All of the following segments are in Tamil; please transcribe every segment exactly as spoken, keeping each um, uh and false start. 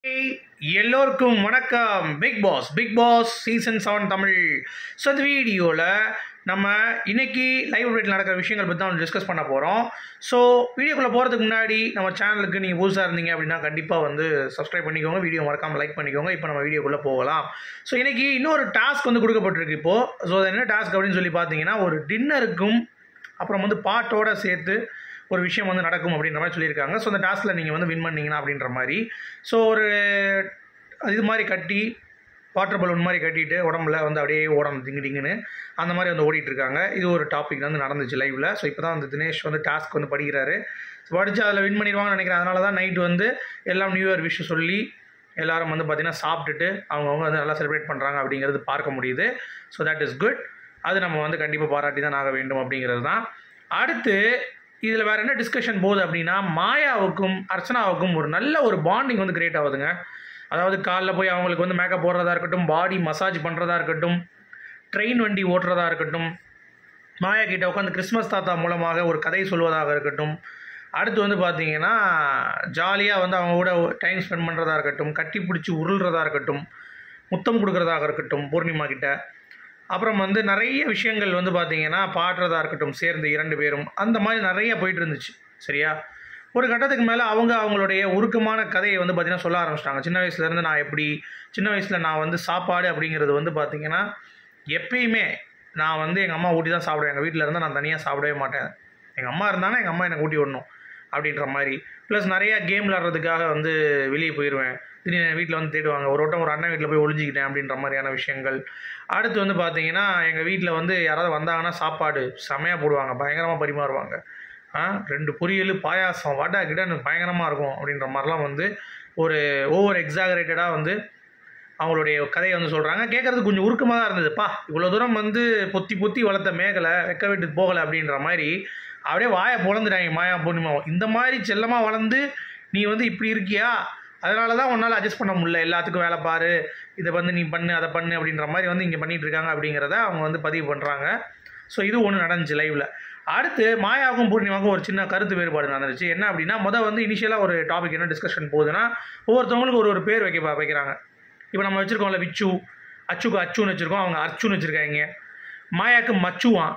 Hey, எல்லோருக்கும் வணக்கம். Big boss big boss season seven Tamil. So இந்த வீடியோவில் நம்ம இன்னைக்கு லைவ் அப்டேட்டில் நடக்கிற விஷயங்கள் பற்றி தான் டிஸ்கஸ் பண்ண போகிறோம். ஸோ வீடியோக்குள்ளே போகிறதுக்கு முன்னாடி நம்ம சேனலுக்கு நீங்கள் புதுசாக இருந்தீங்க அப்படின்னா கண்டிப்பாக வந்து சப்ஸ்கிரைப் பண்ணிக்கோங்க, வீடியோ மறக்காமல் லைக் பண்ணிக்கோங்க. இப்போ நம்ம வீடியோக்குள்ளே போகலாம். ஸோ இன்றைக்கி இன்னொரு டாஸ்க் வந்து கொடுக்கப்பட்டிருக்கு இப்போது. ஸோ அது என்ன டாஸ்க் அப்படின்னு சொல்லி பார்த்தீங்கன்னா, ஒரு டின்னருக்கும் அப்புறம் வந்து பாட்டோடு சேர்த்து ஒரு விஷயம் வந்து நடக்கும் அப்படின்ற மாதிரி சொல்லியிருக்காங்க. ஸோ அந்த டாஸ்கில் நீங்கள் வந்து வின் பண்ணிங்கன்னா அப்படின்ற மாதிரி. ஸோ ஒரு இது மாதிரி கட்டி வாட்டர் பலூன் மாதிரி கட்டிட்டு உடம்புல வந்து அப்படியே ஓடணும் டிங்கு டிங்குன்னு அந்த மாதிரி வந்து ஓடிட்டுருக்காங்க. இது ஒரு டாபிக் வந்து நடந்துச்சு லைவில். ஸோ இப்போ தான் வந்து தினேஷ் வந்து டாஸ்க் வந்து படிக்கிறாரு. ஸோ படித்து அதில் வின் பண்ணிடுவாங்கன்னு நினைக்கிறேன். அதனால தான் நைட்டு வந்து எல்லாம் நியூ இயர் விஷ் சொல்லி எல்லோரும் வந்து பார்த்திங்கன்னா சாப்பிட்டுட்டு அவங்கவுங்க வந்து நல்லா செலிப்ரேட் பண்ணுறாங்க அப்படிங்கிறது பார்க்க முடியுது. So that is good. அது நம்ம வந்து கண்டிப்பாக பாராட்டி தான் ஆக வேண்டும் அப்படிங்கிறது தான். அடுத்து இதில் வேறு என்ன டிஸ்கஷன் போகுது அப்படின்னா, மாயாவுக்கும் அர்ச்சனாவுக்கும் ஒரு நல்ல ஒரு பாண்டிங் வந்து கிரியேட் ஆகுதுங்க. அதாவது காலைல போய் அவங்களுக்கு வந்து மேக்கப் போடுறதா இருக்கட்டும், பாடி மசாஜ் பண்ணுறதா இருக்கட்டும், ட்ரெயின் வண்டி ஓட்டுறதா இருக்கட்டும், மாயா கிட்ட உட்காந்து கிறிஸ்மஸ் தாத்தா மூலமாக ஒரு கதை சொல்வதாக இருக்கட்டும், அடுத்து வந்து பார்த்திங்கன்னா ஜாலியாக வந்து அவங்க கூட டைம் ஸ்பெண்ட் பண்ணுறதா இருக்கட்டும், கட்டி பிடிச்சி உருள்றதா இருக்கட்டும், முத்தம் கொடுக்குறதாக இருக்கட்டும் பூர்ணிமா கிட்ட, அப்புறம் வந்து நிறைய விஷயங்கள் வந்து பார்த்திங்கன்னா பாடுறதா இருக்கட்டும் சேர்ந்து இரண்டு பேரும், அந்த மாதிரி நிறைய போயிட்டு இருந்துச்சு. சரியா, ஒரு கட்டத்துக்கு மேலே அவங்க அவங்களுடைய உருக்கமான கதையை வந்து பார்த்திங்கன்னா சொல்ல ஆரம்பிச்சிட்டாங்க. சின்ன வயசுலேருந்து நான் எப்படி சின்ன வயசில் நான் வந்து சாப்பாடு அப்படிங்கிறது வந்து பார்த்திங்கன்னா எப்பயுமே நான் வந்து எங்கள் அம்மா ஊட்டி தான் சாப்பிடுவேன். எங்கள் வீட்டில் இருந்தால் நான் தனியாக சாப்பிடவே மாட்டேன். எங்கள் அம்மா இருந்தாங்கன்னா எங்கள் அம்மா எனக்கு ஊட்டி விடணும் அப்படின்ற மாதிரி. ப்ளஸ் நிறையா கேம் விளாட்றதுக்காக வந்து வெளியே போயிடுவேன். திடீர்னு வீட்டில் வந்து தேடுவாங்க. ஒரு வட்டம் ஒரு அண்ணன் வீட்டில் போய் ஒளிஞ்சிக்கிட்டேன் அப்படின்ற மாதிரியான விஷயங்கள். அடுத்து வந்து பார்த்திங்கன்னா எங்கள் வீட்டில் வந்து யாராவது வந்தாங்கன்னா சாப்பாடு செமையாக போடுவாங்க, பயங்கரமாக பரிமாறுவாங்க. ஆ ரெண்டு பொரியல் பாயாசம் வடை கிட்டன்னு பயங்கரமாக இருக்கும் அப்படின்ற மாதிரிலாம் வந்து ஒரு ஓவர் எக்ஸாகரேட்டடாக வந்து அவங்களுடைய கதையை வந்து சொல்கிறாங்க. கேட்குறதுக்கு கொஞ்சம் உருக்கமாக தான் இருந்ததுப்பா. இவ்வளோ தூரம் வந்து பொத்தி பொத்தி வளர்த்த மேகலை வெக்க விட்டு போகலை அப்படின்ற மாதிரி அப்படியே வாயை பொழந்துட்டாங்க மாயா பூர்ணிமாவும். இந்த மாதிரி செல்லமாக வளர்ந்து நீ வந்து இப்படி இருக்கியா, அதனால தான் உன்னால் அட்ஜஸ்ட் பண்ண முடியல, எல்லாத்துக்கும் வேலை பாரு, இதை வந்து நீ பண்ணு அதை பண்ணு அப்படின்ற மாதிரி வந்து இங்கே பண்ணிகிட்டு இருக்காங்க அப்படிங்கிறத அவங்க வந்து பதிவு பண்ணுறாங்க. ஸோ இது ஒன்று நடந்துச்சு லைவில். அடுத்து மாயாவுக்கும் பூர்ணிமாவுக்கும் ஒரு சின்ன கருத்து வேறுபாடு நடந்துச்சு. என்ன அப்படின்னா, மொதல் வந்து இனிஷியலாக ஒரு டாபிக் என்ன டிஸ்கஷன் போகுதுன்னா, ஒவ்வொருத்தவங்களுக்கு ஒரு ஒரு பேர் வைக்க வைக்கிறாங்க. இப்போ நம்ம வச்சுருக்கோம்ல விச்சு, அச்சுக்கு அச்சுன்னு வச்சுருக்கோம், அவங்க அர்ச்சுன்னு வச்சுருக்காங்க. மாயாவுக்கு மச்சுவான்,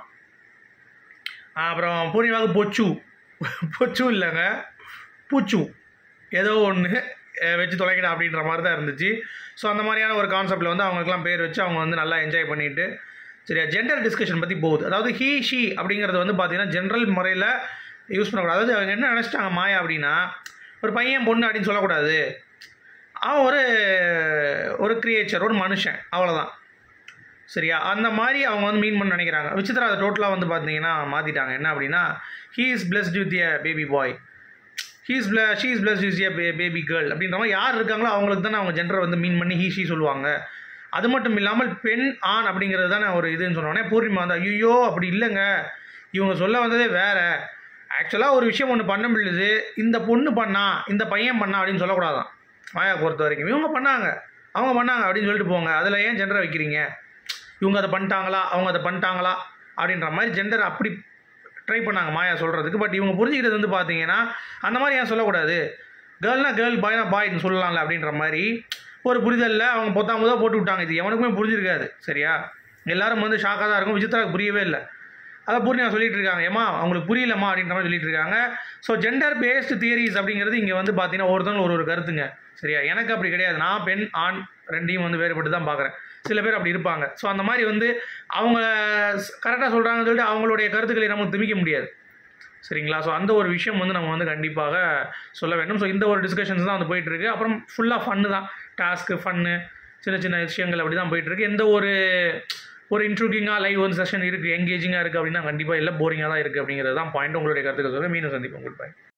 அப்புறம் பூர்ணிமாவுக்கு பொச்சு பொச்சு இல்லைங்க பூச்சு ஏதோ ஒன்று வச்சு தொலைக்கணும் அப்படின்ற மாதிரி தான் இருந்துச்சு. ஸோ அந்த மாதிரியான ஒரு கான்செப்டில் வந்து அவங்களுக்குலாம் பேர் வச்சு அவங்க வந்து நல்லா என்ஜாய் பண்ணிவிட்டு சரியா ஜெண்டர் டிஸ்கஷன் பற்றி போகுது. அதாவது ஹீ ஷீ அப்படிங்கிறது வந்து பார்த்திங்கன்னா ஜென்ரல் முறையில் யூஸ் பண்ணக்கூடாது. அதாவது அவங்க என்ன நினச்சிட்டாங்க மாயா அப்படின்னா, ஒரு பையன் பொண்ணு அப்படின்னு சொல்லக்கூடாது, அவன் ஒரு ஒரு கிரியேச்சர், ஒரு மனுஷன், அவ்வளோதான். சரியா, அந்த மாதிரி அவங்க வந்து மீன் பண்ண நினைக்கிறாங்க. விசித்ரா அதை டோட்டலாக வந்து பார்த்தீங்கன்னா மாற்றிட்டாங்க. என்ன அப்படின்னா, he is blessed with a baby boy, he is பிள she is blessed with a பே பேபி கேர்ள் அப்படின்ற மாதிரி யார் இருக்காங்களோ அவங்களுக்கு தானே அவங்க ஜெண்டரை வந்து மீன் பண்ணி ஹீ ஷீ சொல்லுவாங்க. அது மட்டும் இல்லாமல் பெண் ஆண் அப்படிங்கிறது தானே ஒரு இதுன்னு சொன்னோடனே பூர்ணிமா வந்து ஐயோ அப்படி இல்லைங்க, இவங்க சொல்ல வந்ததே வேறு, ஆக்சுவலாக ஒரு விஷயம் ஒன்று பண்ண முடியுது, இந்த பொண்ணு பண்ணா இந்த பையன் பண்ணா அப்படின்னு சொல்லக்கூடாதான் மாயா பொறுத்த வரைக்கும். இவங்க பண்ணாங்க அவங்க பண்ணாங்க அப்படின்னு சொல்லிட்டு போங்க, அதில் ஏன் ஜெண்டரை வைக்கிறீங்க, இவங்க அதை பண்ணிட்டாங்களா அவங்க அதை பண்ணிட்டாங்களா அப்படின்ற மாதிரி ஜெண்டர் அப்படி ட்ரை பண்ணாங்க மாயா சொல்கிறதுக்கு. பட் இவங்க புரிஞ்சுக்கிட்டது வந்து பார்த்தீங்கன்னா அந்த மாதிரி ஏன் சொல்லக்கூடாது, கேர்ள்னா கேர்ள், பாய்னா பாய்னு சொல்லலாம்ல அப்படின்ற மாதிரி ஒரு புரிதலில் அவங்க பொத்தாம் போதாக போட்டு விட்டாங்க. இது எவனுக்குமே புரிஞ்சிருக்காது. சரியா, எல்லாரும் வந்து ஷாக்காக தான் இருக்கும். விசித்ராவுக்கு புரியவே இல்லை. அதை பூர்ணிமா சொல்லிட்டு இருக்காங்க, ஏமா அவங்களுக்கு புரியலம்மா அப்படின்ற மாதிரி சொல்லிட்டு இருக்காங்க. ஸோ ஜெண்டர் பேஸ்டு தியரிஸ் அப்படிங்கிறது இங்கே வந்து பார்த்தீங்கன்னா ஒருத்தவங்க ஒரு ஒரு கருத்துங்க. சரியா, எனக்கு அப்படி கிடையாது. நான் பெண் ஆண் ரெண்டையும் வந்து வேறுபட்டு தான் பார்க்குறேன். சில பேர் அப்படி இருப்பாங்க. ஸோ அந்த மாதிரி வந்து அவங்க கரெக்டாக சொல்கிறாங்கன்னு சொல்லிட்டு அவங்களுடைய கருத்துக்களை நம்ம திணிக்க முடியாது. சரிங்களா, ஸோ அந்த ஒரு விஷயம் வந்து நம்ம வந்து கண்டிப்பாக சொல்ல வேண்டும். ஸோ இந்த ஒரு டிஸ்கஷன்ஸ் தான் வந்து போயிட்டுருக்கு. அப்புறம் ஃபுல்லாக ஃபன்னு தான், டாஸ்க்கு ஃபன்னு, சின்ன சின்ன விஷயங்கள் அப்படி தான் போயிட்டுருக்கு. எந்த ஒரு ஒரு இன்ட்ரூகிங்காக லைவ் வந்து செஷன் இருக்குது, எங்கேஜிங்காக இருக்குது அப்படின்னா கண்டிப்பாக இல்லை, போரிங்காக தான் இருக்குது அப்படிங்கிறது தான் பாயிண்ட். உங்களுடைய கருத்துக்கள் சொல்ல மீண்டும் சந்திப்போம். Good bye.